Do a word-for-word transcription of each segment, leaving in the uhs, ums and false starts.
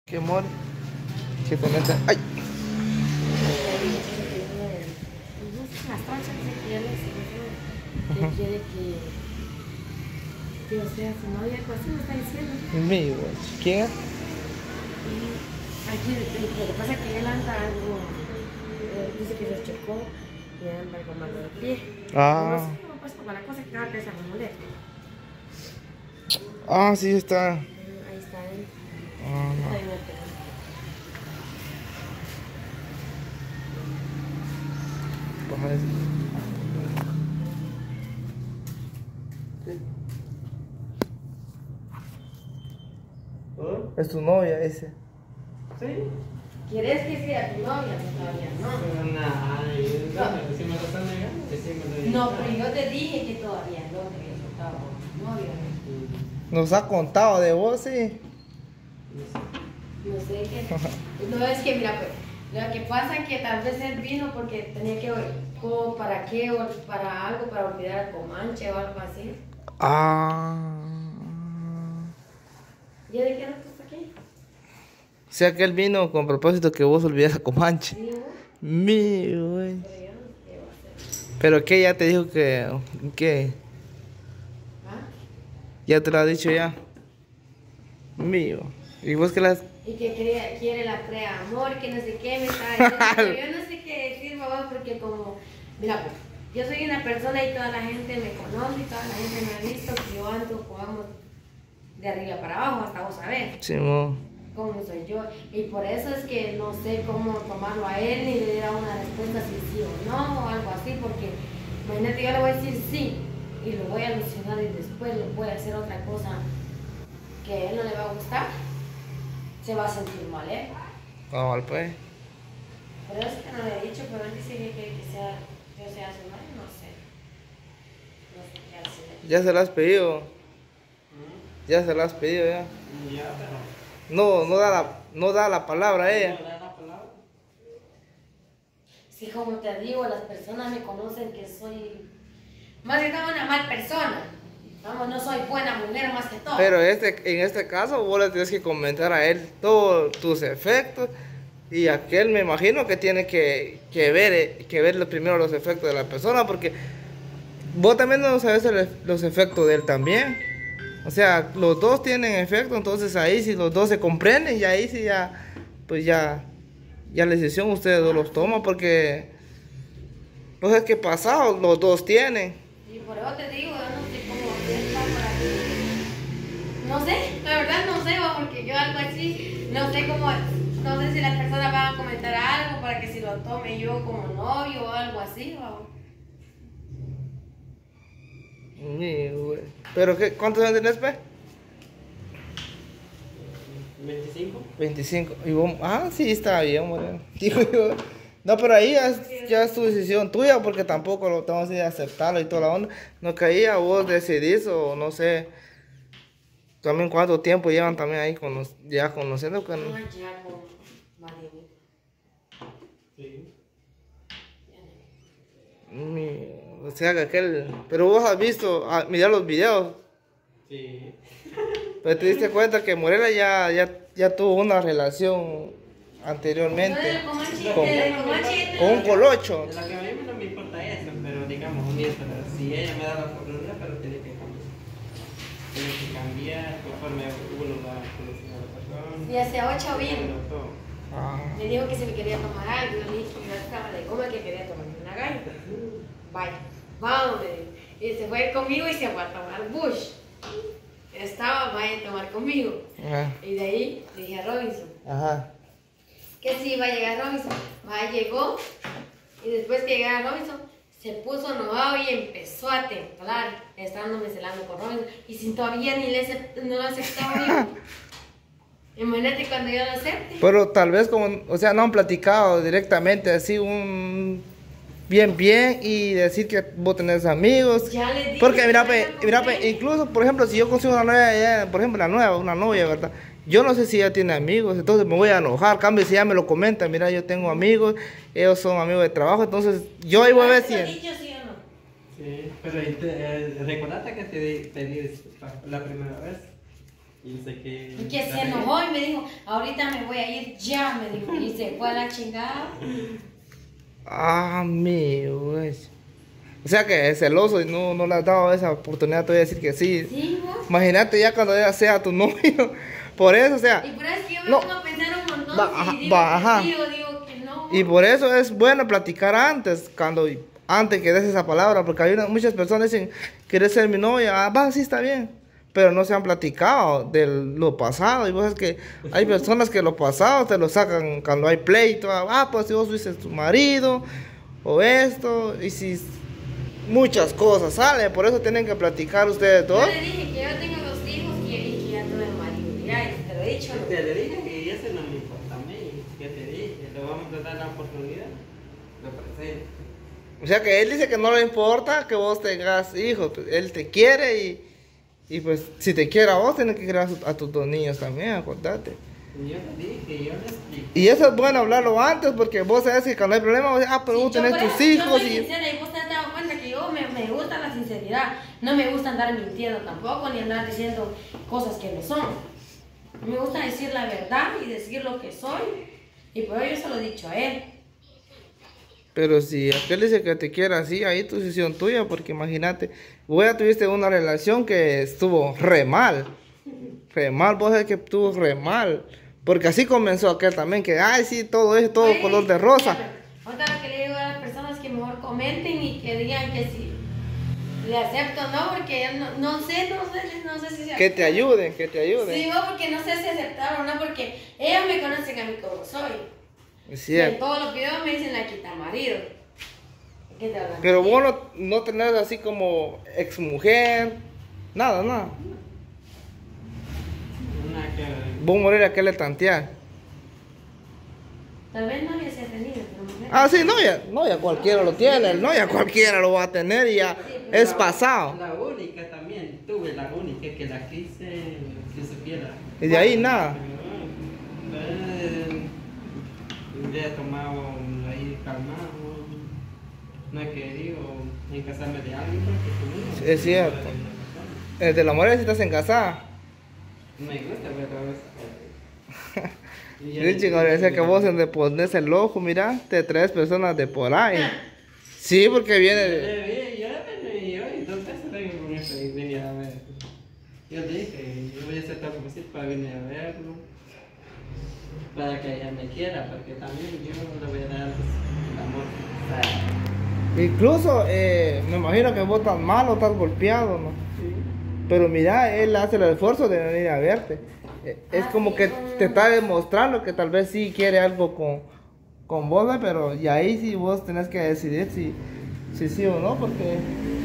Qué amor. Que te meta. ¡Ay! Las tronchas que quiere, que quiere que, que yo sea su novia, pues así me está diciendo. Mío, ¿quién es? Y aquí lo que pasa es que él anda algo, eh, dice que se chocó y anda algo malo de pie. Ah. No sé, no, pues con la cosa que cada vez se me molesta. Ah, sí está. Ahí está él. Ah, Está no. bien el teléfono. Baja ese. ¿Oh? Es tu novia ese. ¿Sí? ¿Quieres que sea tu novia? Todavía no. Pero nada, yo si me lo están negando, decímelo. No, pero yo te dije que todavía no, que había soltado con tu novia. Nos ha contado de vos, sí. No sé qué. No, es que mira, pues, lo que pasa es que tal vez él vino porque tenía que, como para qué, o para algo, para olvidar a Comanche o algo así. Ah. ¿Ya de qué no estás aquí? O sea que él vino con propósito que vos olvidas a Comanche. Sí, ¿no? Mío, güey. Pero yo no sé qué va a hacer. Pero que ya te dijo que. ¿Qué? ¿Ah? Ya te lo ha dicho ya. Mío. ¿Y vos qué las.? Y que quería, quiere la pre-amor, que no sé qué, me está diciendo. Pero yo no sé qué decir, mamá, porque como, mira, pues, yo soy una persona y toda la gente me conoce y toda la gente me ha visto que yo ando, jugamos de arriba para abajo, hasta vos sabés Sí, mo. cómo soy yo. Y por eso es que no sé cómo tomarlo a él ni le dar una respuesta si sí o no, o algo así, porque imagínate, yo le voy a decir sí y lo voy a alucinar y después le voy a hacer otra cosa que a él no le va a gustar. Se va a sentir mal, ¿eh? No, pues. Pero es que no le he dicho, pero él dice que quiere que sea, yo sea su madre, no sé. No sé qué hacer. Ya se lo has pedido. Ya se lo has pedido ya. Ya, pero. No, no da la, no da la palabra a ¿No ella. le da la palabra? Sí, como te digo, las personas me conocen que soy más que todo una mal persona. Vamos, no soy buena mujer más que todo. Pero este, en este caso vos le tienes que comentar a él todos tus efectos. Y aquel me imagino que tiene que, que ver eh, que ver los- primero los efectos de la persona, porque vos también no sabes el- los efectos de él también. O sea, los dos tienen efecto, entonces ahí si los dos se comprenden y ahí sí ya, pues ya, ya la decisión ustedes dos los toman, porque pues es que pasado los dos tienen. Y por eso te digo, yo no sé cómo hacer para que... No sé, la verdad no sé, va, porque yo algo así, no sé cómo, no sé si las personas van a comentar algo para que si lo tome yo como novio o algo así, va. Sí, güey. Pero qué, ¿cuántos años tenés, pe? ¿veinticinco? veinticinco. Y vos, ah, sí, está bien, moreno. Digo yo. No, pero ahí ya, es- ya es tu decisión tuya, porque tampoco lo tengo así de aceptarlo y toda la onda. No caía, vos decidís o no sé. También cuánto tiempo llevan también ahí cono- ya conociendo que no. Ah, ya con Marianita. Sí. Mi- o sea que aquel. Pero vos has visto, ah, mirar los videos. Sí. Pero te diste cuenta que Morela ya, ya, ya tuvo una relación No, anteriormente del Comanche, con, del Comanche, con un colocho. De la que a mí no me importa eso, pero digamos, mientras, si ella me da la oportunidad, pero tiene que cambiar. Tiene que cambiar conforme uno va conociendo a la persona. y hace ocho vino. Pero todo. Ah. Me dijo que si me quería tomar algo, yo le dije que yo estaba de cómo que quería tomar una galla. Vaya, vamos, me dijo. Y se fue conmigo y se fue a tomar Bush. Estaba, vaya a tomar conmigo. Ajá. Y de ahí le dije a Robinson Ajá. que si iba a llegar Robinson. Vaya, llegó. Y después que llegara Robinson, se puso enojado y empezó a temblar, estándome celando con Robinson. Y sin todavía ni le acep- no lo aceptaba yo. Imagínate cuando yo lo acepte. Pero tal vez como, o sea, no han platicado directamente así un bien bien y decir que vos tenés amigos. Ya les dije. Porque mira, que pe, salgan con mira, él. pe, incluso por ejemplo, si yo consigo una novia, ya, por ejemplo, la nueva, una novia, ¿verdad? Yo no sé si ella tiene amigos, entonces me voy a enojar. Cambio, si ella me lo comenta, mira, yo tengo amigos, ellos son amigos de trabajo, entonces yo ahí voy a ver ¿Has si. dicho sí o no? Sí, pero te, eh, recordate que te di- pedí la primera vez. Y sé que... Y que se enojó y me dijo, ahorita me voy a ir ya, me dijo. Y se fue a la chingada. Ah, mi güey. O sea que es celoso y no, no le has dado esa oportunidad todavía de decir que sí. Sí, vos. Imagínate ya cuando ella sea tu novio. Por eso, o sea. Y por eso es que yo me no. pongo a pensar un montón. Va, Si ajá, digo va, que ajá. sí o digo que no. Y por eso es bueno platicar antes, cuando antes que des esa palabra, porque hay una- muchas personas dicen, ¿quieres ser mi novia? Ah, va, sí está bien. Pero no se han platicado de lo pasado. Y vos es que hay personas que lo pasado te lo sacan cuando hay pleito. Ah, pues si vos fuiste tu marido, o esto, y si muchas cosas salen. Por eso tienen que platicar ustedes Yo dos. le dije que yo tengo dos hijos y, y que ya tuve marido. Ya, y te lo he dicho. Te le dije que eso no me importa a mí. ¿Qué te dije? Le vamos a dar la oportunidad. Lo presento. O sea que él dice que no le importa que vos tengas hijos. Pues, él te quiere y, y pues si te quiere a vos, tienes que querer a, su- a tus dos niños también, acordate. Yo le dije, yo le expliqué. Y eso es bueno hablarlo antes porque vos sabes que cuando hay problemas, vos dices, ah, pero Sí, vos yo tenés por tus eso- hijos Yo soy y... sincera y vos te has dado cuenta que yo me, me gusta la sinceridad. No me gusta andar mintiendo tampoco ni andar diciendo cosas que no son. Me gusta decir la verdad y decir lo que soy. Y por ello yo se lo he dicho a él. Pero si aquel dice que te quiere así, ahí tu decisión tuya, porque imagínate, vos ya tuviste una relación que estuvo re mal. Re mal, vos sabés que estuvo re mal. Porque así comenzó aquel también, que, ay, sí, todo es todo Oye, color de rosa. Ahorita lo que le digo a las personas que mejor comenten y que digan que si le acepto o no, porque no, no sé, no sé, no sé si se Que te ayuden, que te ayuden. Sí, vos, porque no sé si aceptar o no, porque ellos me conocen a mí como soy. Es Y en cierto. todos los videos me dicen la quita marido. ¿Qué te hablan? Pero vos no, no tenés así como ex mujer, nada, nada. Una que... Vos morir a que le tantear. Tal vez no le sea tenido, pero mujer. Ah, sí, no, ya, no, ya cualquiera lo tiene, no, ya cualquiera lo va a tener y ya es La- pasado. La única también, tuve la única que la quise que supiera. Y de ahí nada. Eh, Ya he tomado ahí calmado. No he querido en casarme de alguien porque conmigo. Es cierto. El de la mujer si estás en casa. Me gusta, pero. Y ya- Sí, chingón, dice que vos en le pones el ojo, mira, te traes personas de por ahí. Sí, porque Yo viene. le vi, yo le vi, yo, y dos veces vengo con eso y venía a ver. Yo dije, yo voy a hacer todo lo posible para venir a verlo. Para que ella me quiera, porque también yo le voy a dar el amor. Incluso, eh, me imagino que vos estás malo, estás golpeado, ¿no? Sí. Pero mira, él hace el esfuerzo de venir a verte. Eh, Es Ah, como sí, que con- te está demostrando que tal vez sí quiere algo con, con vos, ¿ve? Pero y ahí sí vos tenés que decidir si, si sí o no, porque...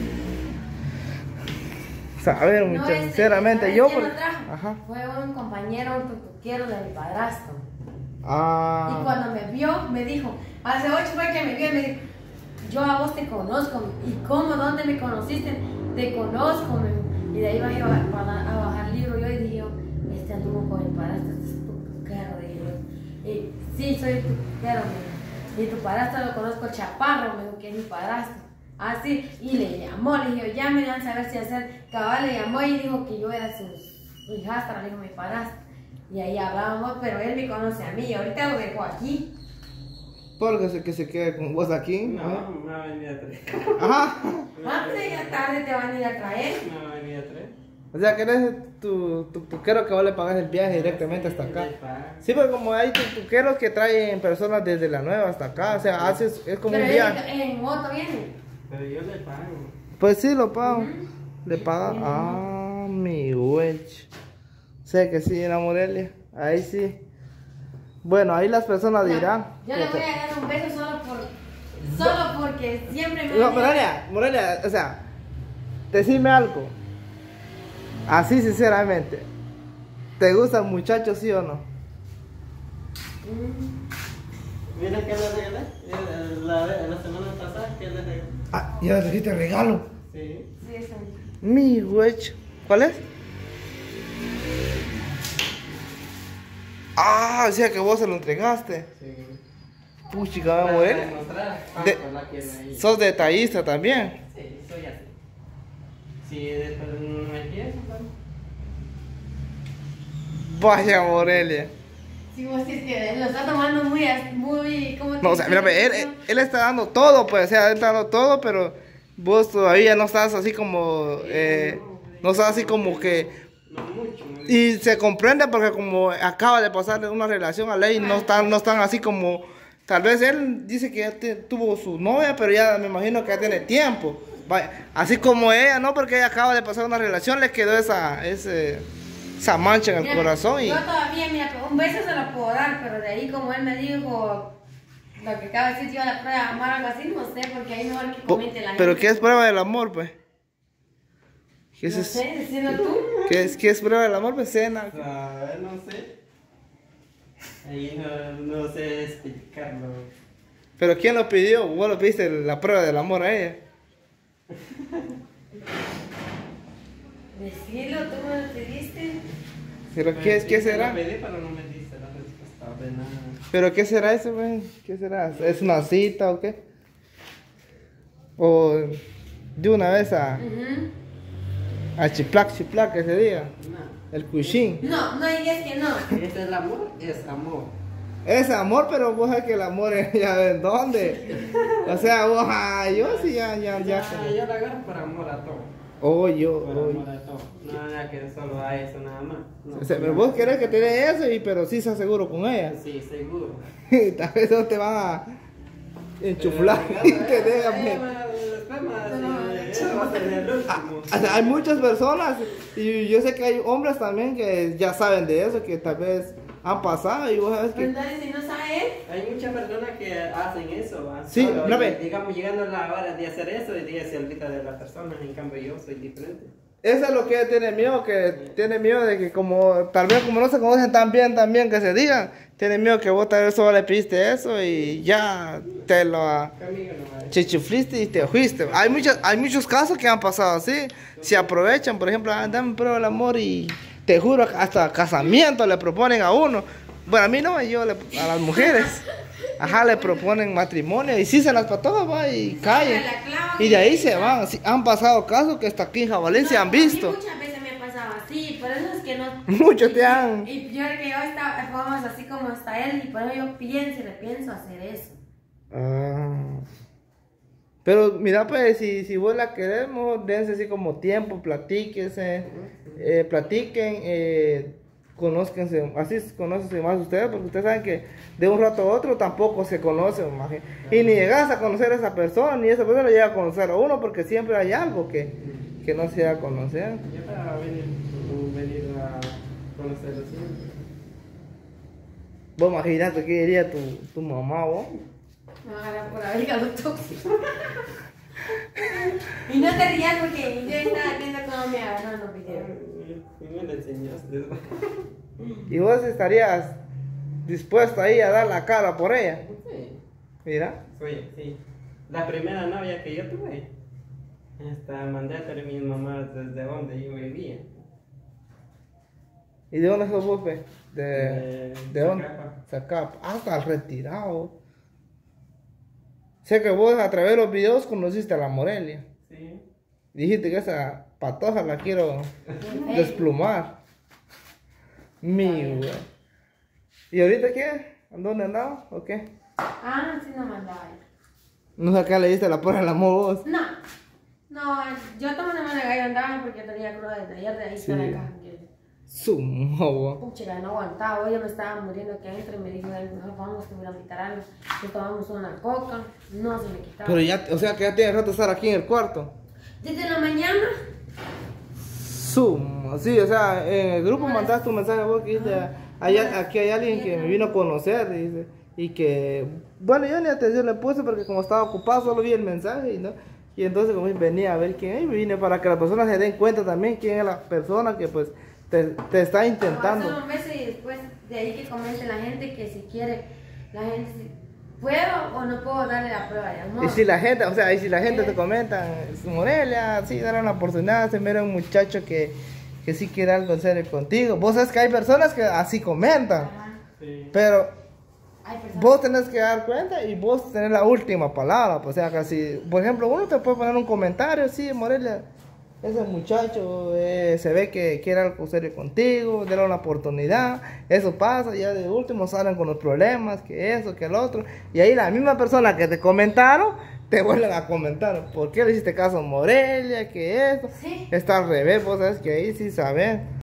Saber, No, mucho, este, sinceramente, ¿sabes yo... quién por- lo trajo? Ajá. Fue un compañero, un tutuquero de mi padrastro. Y Ah, cuando me vio, me dijo, hace ocho fue que me vio y me dijo, yo a vos te conozco. ¿Y cómo? ¿Dónde me conociste? Te conozco. Me dijo. Y de ahí bajé a, a, a bajar el libro yo y dije yo, este anduvo con mi padrastro, este es tu tutuquero, dije yo. Y sí, soy tu tutuquero, me dijo. Y tu padrastro lo conozco, Chaparro, me dijo que es mi padrastro. Así, y le llamó, le dije, ya me dan a saber si hacer. Cabal le llamó y dijo que yo era su, su hijastra, le dijo mi padrastro. Y ahí hablábamos, pero él me conoce a mí. Y ahorita lo dejo aquí. porque se, que se quede con vos aquí. No, Ajá. me va a venir a tres. Ajá. Antes ya tarde te van a ir a traer. Me va a venir a tres. O sea, que eres tu tuquero que vos le pagas el viaje directamente hasta acá. Le pago. Sí, pero como hay tuqueros que traen personas desde la nueva hasta acá, o sea, haces, es como Pero un él viaje. en moto viene. Pero yo le pago. Pues sí, lo pago. Ujú. Le paga. Ah, mi wech. Sé que sí, en la Morelia. Ahí sí. Bueno, ahí las personas dirán. Yo le voy a dar un beso solo por. Solo porque siempre me. No, Morelia, Morelia, o sea, decime algo. Así, sinceramente. ¿Te gusta el muchacho, sí o no? Mm. Mira que le regalé. Eh, La, la semana pasada que le regalé. Ah, ya dijiste regalo. Sí. Sí, eso. Mi wech. ¿Cuál es? Ah, o sea que vos se lo entregaste. Sí. Puchica, vamos a Para ver. demostrar De- cuánto la quiero ahí. Sos detallista también. Sí, soy así. Si después no me quieres, ¿no? Vaya Morelia. Sí, vos sí es que lo está tomando muy, as- muy, ¿cómo te No, o sea, mira, digo? él, él, él está dando todo, pues, o sea, él está dando todo, pero vos todavía no estás así como, eh, no estás así como que, No mucho, no mucho. y se comprende porque como acaba de pasar una relación a ley, no están, no están así como, tal vez él dice que ya te- tuvo su novia, pero ya me imagino que ya tiene tiempo. Vaya, así como ella, ¿no? Porque ella acaba de pasar una relación, le quedó esa, ese, esa mancha en el Mira, corazón y... Yo todavía, mira, un beso se lo puedo dar, pero de ahí como él me dijo, lo que acaba de decir yo a la prueba de amar algo así, no sé, porque ahí mejor que Po- comente la Pero gente. ¿qué es prueba del amor, pues? ¿Qué es, No eso? sé, diciendo tú. ¿Qué es, qué es prueba del amor? Pues cena. A ver, no sé. Ahí no, no sé explicarlo. ¿Pero quién lo pidió? ¿Vos lo pediste la prueba del amor a ella? Decirlo, tú me lo pediste. ¿Pero qué, es- qué Sí, te será? lo pedí, pero no me diste la respuesta de nada. ¿Pero qué será eso, güey? ¿Qué será? ¿Es una cita o qué? ¿O de una vez a, Ujú. a chiplac, chiplac ese día? No. El cuchín. No, no digas que no. Este es el amor, es amor. Es amor, pero vos sabés que el amor es ya en dónde. O sea, vos, ah, yo sí ya, ya, ya. Ah, yo la agarro por amor a todo. Oh, yo, Por oh. amor a todo. No, nada que solo a eso nada más. No, O sea, pero vos querés que tenés eso, y, pero sí estás seguro con ella. Sí, seguro. Tal vez no te van a enchuflar y te dejan. Eh, después más, eh, eso va a ser el último. O sea, hay muchas personas y yo sé que hay hombres también que ya saben de eso, que tal vez han pasado y vos sabes que... Entonces, si no sabe él, Hay muchas personas que hacen eso, ¿va? Sí, Solo, una y- vez. digamos, llegando la hora de hacer eso, y día se olvida de la persona, en cambio yo soy diferente. Eso es lo que ella tiene miedo, que tiene miedo de que como, tal vez como no se conocen tan bien, tan bien que se digan, tiene miedo que vos tal vez solo le pediste eso y ya te lo Conmigo no va. chichifliste y te fuiste. Hay muchos, hay muchos casos que han pasado así, se aprovechan, por ejemplo, ah, dame prueba del amor y te juro, hasta casamiento le proponen a uno. Bueno, a mí no, yo le- a las mujeres, ajá, le proponen matrimonio y sí se las patojas, va, y callen. la clavan Y de ahí se van. Sí, han pasado casos que hasta aquí en Jabalí se no, han a mí visto. muchas veces me ha pasado así, por eso es que no. Muchos te han- Y yo creo que yo estaba, estábamos así como está él, y por eso yo pienso y repienso hacer eso. Ah. Pero mira, pues, si, si vos la queremos, dense así como tiempo, platíquense, eh, platiquen, eh, conózcanse, así conócense más ustedes, porque ustedes saben que de un rato a otro tampoco se conocen, imagínate. Y ni llegas a conocer a esa persona, ni esa persona llega a conocer a uno, porque siempre hay algo que, que no se da a conocer. Yo para venir, venir a conocerlo siempre. Vos imagínate qué diría tu, tu mamá, vos. Me va a agarrar por la hígado tóxico. Y no te rías porque yo estaba viendo cómo me agarraron los videos. Y me lo enseñaste. Y vos estarías dispuesto ahí a dar la cara por ella. Sí. Mira. Oye, sí. La primera novia que yo tuve, hasta mandé a traer a mi mamá desde donde yo vivía. ¿Y de dónde sos vos, pe? De, De ¿de dónde? Zacapa. Zacapa. Ah, hasta el retirado. Sé que vos a través de los videos conociste a la Morelia. Sí. Dijiste que esa patoja la quiero desplumar. Mi güey. ¿Y ahorita qué? ¿Dónde andaba o qué? Ah, sí, no mandaba él. No sé qué le diste la porra al amor vos. No, no, yo tomando una gallo andaba porque tenía cruda desde ayer, de ahí Sí. está acá. Sumo. Pucha, no aguantaba, hoy yo me estaba muriendo aquí adentro y me dijo, él, mejor vamos a ir a invitar algo. Yo tomamos una coca, no se me quitaba. Pero ya, o sea que ya tiene rato de estar aquí en el cuarto. Desde la mañana, Sumo. Sí, o sea, en el grupo mandaste un mensaje vos que dice, "Allá- aquí hay alguien que me vino a conocer", dice, y que, bueno, yo ni atención le puse porque como estaba ocupado solo vi el mensaje y no. Y entonces como venía a ver quién es, y vine para que las personas se den cuenta también quién es la persona que pues te, te está intentando. hacer un beso y después de ahí que comente la gente que si quiere, la gente si puedo o no puedo darle la prueba de amor. Y si la gente, o sea, y si la gente te comenta, "Su Morelia, sí, dale una oportunidad, se mira un muchacho que, que sí quiere algo en serio contigo". Vos sabes que hay personas que así comentan, Ajá. Sí. pero Hay personas. vos tenés que dar cuenta y vos tenés la última palabra. Pues, o sea, que si, por ejemplo, uno te puede poner un comentario, sí, Morelia, ese muchacho eh, se ve que quiere algo serio contigo, dale una oportunidad, eso pasa, ya de último salen con los problemas, que eso, que el otro, y ahí la misma persona que te comentaron, te vuelven a comentar, ¿por qué le hiciste caso a Morelia? Que eso, Sí. está al revés, vos sabes que ahí sí sabes.